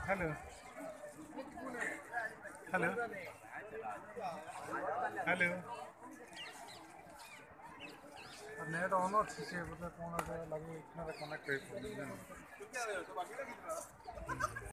hello hello hello net on अच्छे से बोले कौन लगे कनेक्ट